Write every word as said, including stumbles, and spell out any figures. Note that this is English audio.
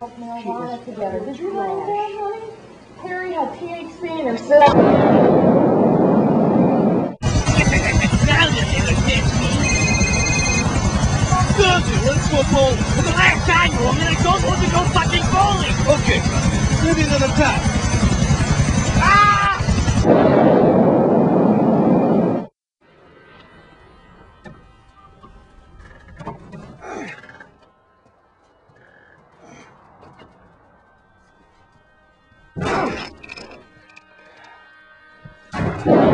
marijuana together. Did you write that, honey? Harry had T H C in her cell. Let's go bowling. For the last time, woman, I don't want to go fucking bowling. Okay, maybe another time. Ah! You